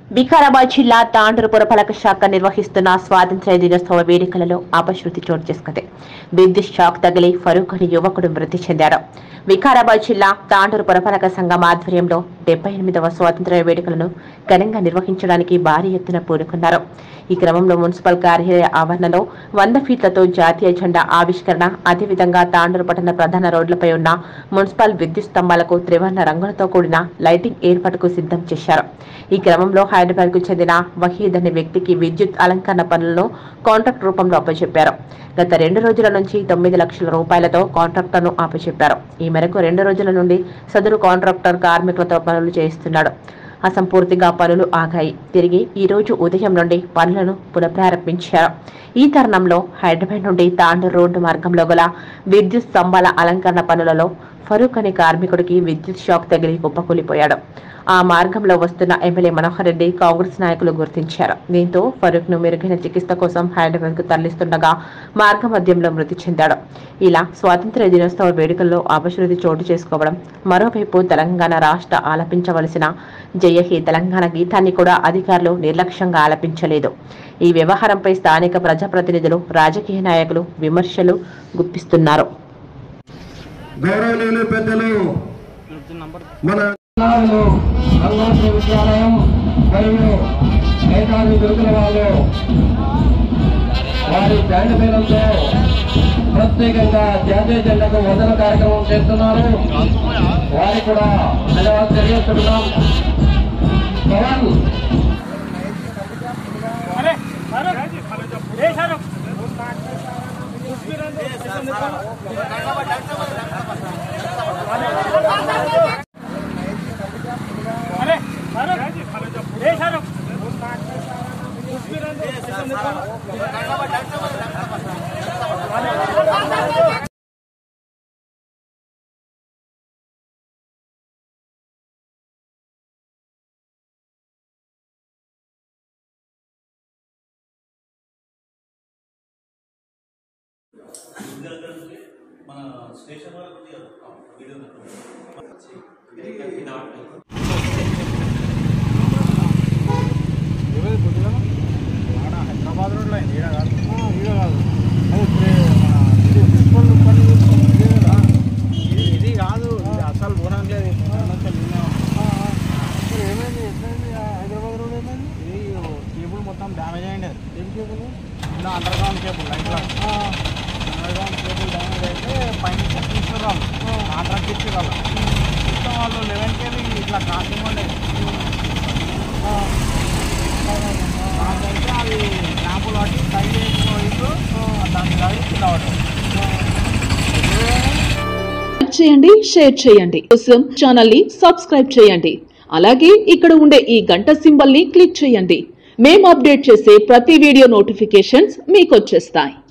వికారాబాద్ జిల్లా తాండూరు పురపాలక శాఖ నిర్వహిస్తున్న స్వాతంత్ర్య దినోత్సవ వేడుకలలో అపశృతి చోటు చేసుకుంది. విద్యుత్ షాక్ తగిలి ఫరూక్ అనే యువకుడు మృతి చెందాడు. వికారాబాద్ జిల్లా తాండూరు పురపాలక సంఘం ఆధ్వర్యంలో 78వ స్వాతంత్ర్య వేడుకలను ఘనంగా నిర్వహించడానికి భారీ ఎత్తున పూనుకున్నారు. ఈ క్రమంలో మున్సిపల్ కార్యాలయ ఆవరణలో 100 ఫీట్లతో జాతీయ జెండా ఆవిష్కరణ, అదేవిధంగా తాండూరు పట్టణ ప్రధాన రోడ్లపై ఉన్న మున్సిపల్ విద్యుత్ స్తంభాలకు త్రివర్ణ రంగులతో కూడిన లైటింగ్ ఏర్పాటుకు సిద్ధం చేశారు. ఈ క్రమంలో హైదరాబాద్ కు చెందిన వహీద్ అనే వ్యక్తికి విద్యుత్ అలంకరణ పనులను కాంట్రాక్ట్ రూపంలో అప్పచెప్పారు. గత 2 రోజుల నుంచి 9 లక్షల రూపాయలతో కాంట్రాక్టర్ను అప్పచెప్పారు. ఈ మేరకు 2 రోజుల నుండి సదరు కాంట్రాక్టర్ కార్మికులతో పనులు చేయిస్తున్నాడు. అసంపూర్తిగా పనులు ఆగాయి. తిరిగి ఈ రోజు ఉదయం నుండి పనులను పునఃప్రారంభించారు. ఈ తరుణంలో హైదరాబాద్ నుండి తాండూరు రోడ్డు మార్గంలో గల విద్యుత్ స్తంభాల అలంకరణ పనులలో ఫరూక్ అనే కార్మికుడికి విద్యుత్ షాక్ తగిలి కుప్పకూలిపోయాడు. ఆ మార్గంలో వస్తున్న ఎమ్మెల్యే మనోహర్ రెడ్డి కాంగ్రెస్ నాయకులు గుర్తించారు. దీంతో ఫరూక్ ను మెరుగైన చికిత్స కోసం హైదరాబాద్ కు తరలిస్తుండగా మార్గ మధ్యంలో మృతి చెందాడు. ఇలా స్వాతంత్ర్య దినోత్సవ వేడుకల్లో అపశృతి చోటు చేసుకోవడం, మరోవైపు తెలంగాణ రాష్ట్ర ఆలపించవలసిన జయ హే తెలంగాణ గీతాన్ని కూడా అధికారులు నిర్లక్ష్యంగా ఆలపించలేదు. ఈ వ్యవహారంపై స్థానిక ప్రజాప్రతినిధులు, రాజకీయ నాయకులు విమర్శలు గుప్పిస్తున్నారు. గౌరవనీయులు పెద్దలు మన విద్యాలయం మరియు నేతాజీ గురుకుల వాళ్ళు వారి బ్యాండ్ పేరుతో ప్రత్యేకంగా జాతీయ జెండాకు వందన కార్యక్రమం చేస్తున్నారు. వారికి కూడా ధన్యవాదాలు తెలియజేస్తున్నాం. మన స్టేషన్ వరకు వీడియో హైదరాబాద్ రోడ్లో అయింది. వీడియో కాదు, ఇది కాదు, ఇది అసలు పోవడం లేదు. ఏమైంది? ఎట్లయింది? హైదరాబాద్ రోడ్ ఏమైంది? ఇది కేబుల్ మొత్తం డ్యామేజ్ అయ్యింది. ఏం కేబుల్? ఇలా అండర్గ్రౌండ్ కేబుల్, లైట్లో అండర్గ్రౌండ్ కేబుల్ డ్యామేజ్ అయితే పైన తీసుకురావాలి, కాంట్రాక్ట్ ఇచ్చేవాళ్ళు. మొత్తం వాళ్ళు 11 kV ఇట్లా క్రాసింగ్ ఉండేది. దానికైతే అది ల్యాంపులు వాటి టై చేసుకోవచ్చు. దాని దాడి కింద చేయండి, షేర్ చేయండి. కోసం ఛానల్ ని సబ్స్క్రైబ్ చేయండి. అలాగే ఇక్కడ ఉండే ఈ గంట సింబల్ ని క్లిక్ చేయండి. మేము అప్డేట్ చేసే ప్రతి వీడియో నోటిఫికేషన్స్ మీకు వచ్చేస్తాయి.